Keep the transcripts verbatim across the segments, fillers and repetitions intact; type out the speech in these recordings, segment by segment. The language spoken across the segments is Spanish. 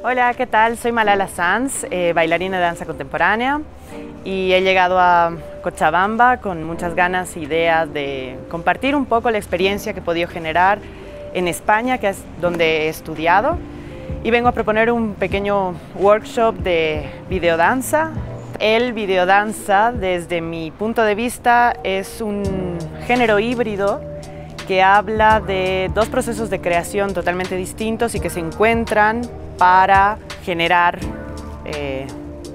Hola, ¿qué tal? Soy Malala Sanz, eh, bailarina de danza contemporánea, y he llegado a Cochabamba con muchas ganas e ideas de compartir un poco la experiencia que he podido generar en España, que es donde he estudiado, y vengo a proponer un pequeño workshop de videodanza. El videodanza, desde mi punto de vista, es un género híbrido que habla de dos procesos de creación totalmente distintos y que se encuentran para generar eh,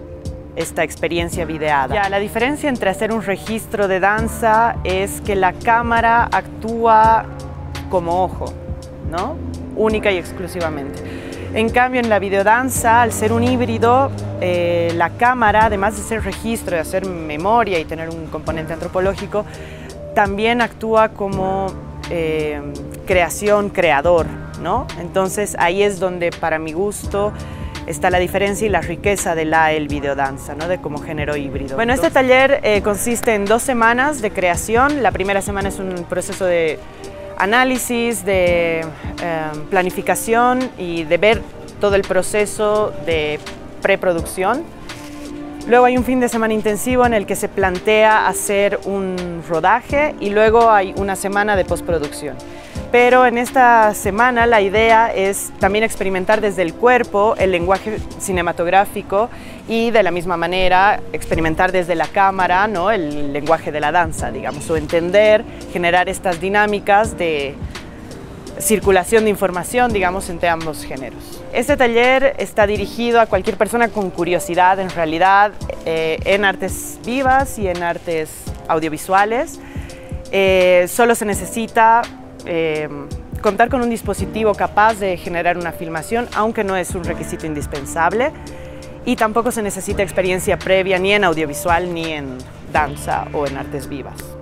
esta experiencia videada. Ya, la diferencia entre hacer un registro de danza es que la cámara actúa como ojo, ¿no? Única y exclusivamente. En cambio, en la videodanza, al ser un híbrido, eh, la cámara, además de ser registro, de hacer memoria y tener un componente antropológico, también actúa como eh, creación, creador, ¿no? Entonces ahí es donde, para mi gusto, está la diferencia y la riqueza de la el videodanza, ¿no? De como género híbrido. Bueno, este taller eh, consiste en dos semanas de creación. La primera semana es un proceso de análisis, de eh, planificación y de ver todo el proceso de preproducción. Luego hay un fin de semana intensivo en el que se plantea hacer un rodaje y luego hay una semana de postproducción. Pero en esta semana la idea es también experimentar desde el cuerpo el lenguaje cinematográfico y de la misma manera experimentar desde la cámara, ¿no? El lenguaje de la danza, digamos, o entender, generar estas dinámicas de circulación de información, digamos, entre ambos géneros. Este taller está dirigido a cualquier persona con curiosidad, en realidad, eh, en artes vivas y en artes audiovisuales. Eh, solo se necesita eh, contar con un dispositivo capaz de generar una filmación, aunque no es un requisito indispensable, y tampoco se necesita experiencia previa ni en audiovisual ni en danza o en artes vivas.